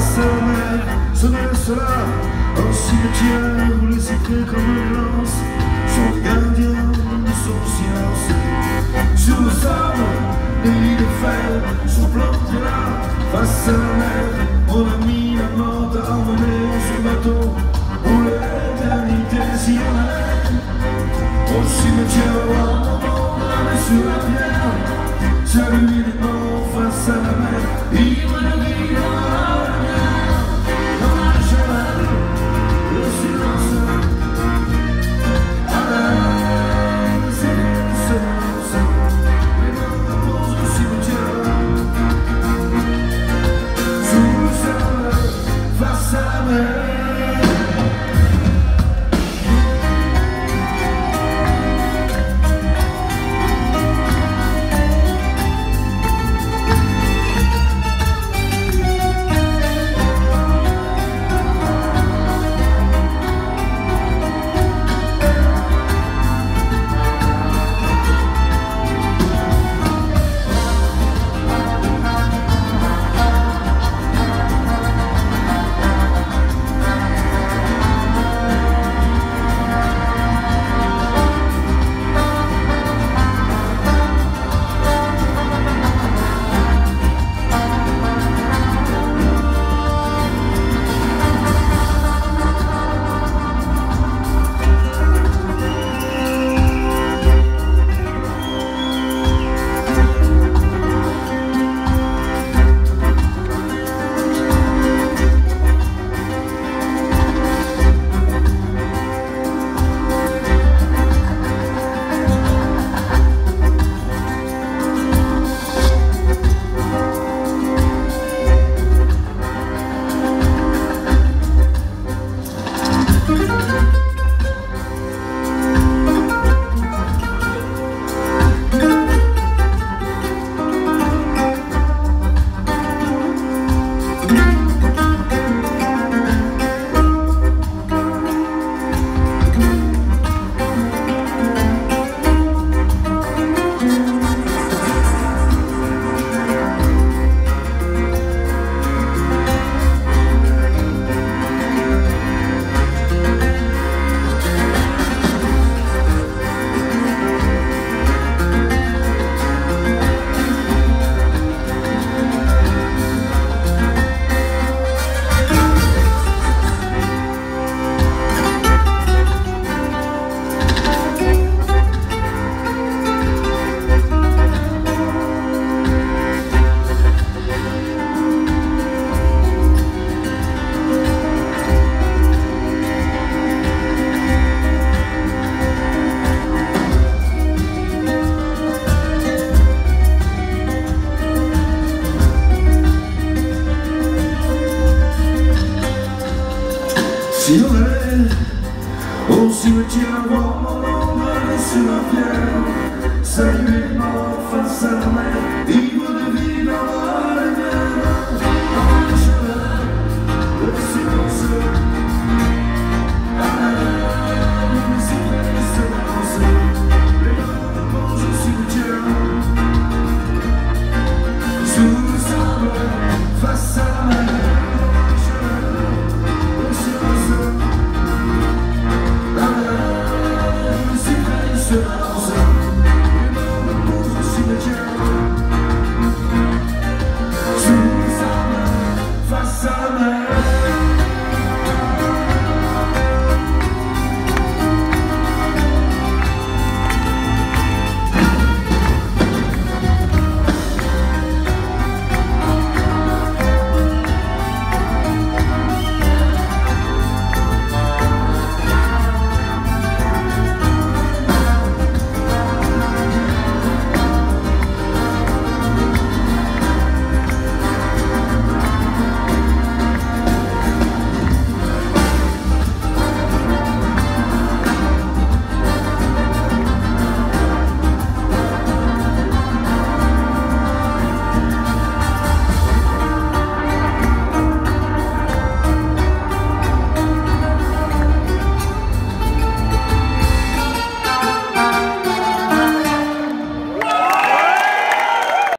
face à la mer, ce reste-là, un cimetière où les secrets comme une lance sont gardiens de son silence. Sur le sable, des lits de fer sont plantés là, face à la mer, on a mis la mort à emmener sur le bateau pour l'éternité s'y en allait. Au cimetière, on a sur la pierre, celui des morts face à la mer, ivre de vie dans la lumière, dans la chaleur, le silence, à la silence, les morts reposent au cimetière, sous le sable, face à la mer. Si on est au cimetière, voir mon nom gravé sur la pierre, saluer les morts face à la mer.